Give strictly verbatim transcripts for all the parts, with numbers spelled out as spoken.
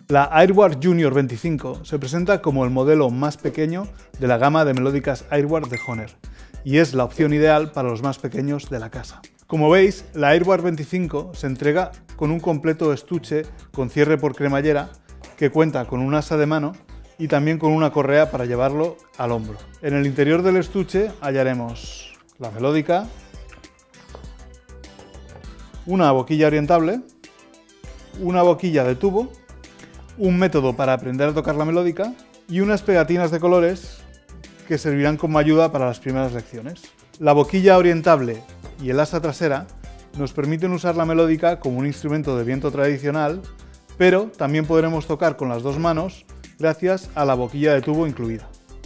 La Airward Junior veinticinco se presenta como el modelo más pequeño de la gama de melódicas Airward de Hohner y es la opción ideal para los más pequeños de la casa. Como veis, la Airward veinticinco se entrega con un completo estuche con cierre por cremallera que cuenta con un asa de mano y también con una correa para llevarlo al hombro. En el interior del estuche hallaremos la melódica, una boquilla orientable, una boquilla de tubo, un método para aprender a tocar la melódica y unas pegatinas de colores que servirán como ayuda para las primeras lecciones. La boquilla orientable y el asa trasera nos permiten usar la melódica como un instrumento de viento tradicional, pero también podremos tocar con las dos manos gracias a la boquilla de tubo incluida.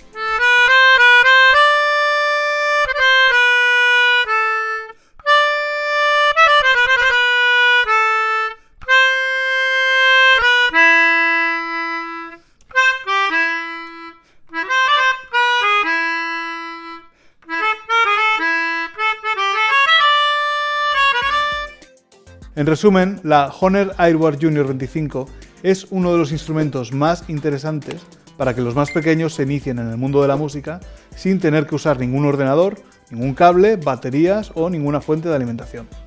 En resumen, la Hohner Airward Junior veinticinco es uno de los instrumentos más interesantes para que los más pequeños se inicien en el mundo de la música sin tener que usar ningún ordenador, ningún cable, baterías o ninguna fuente de alimentación.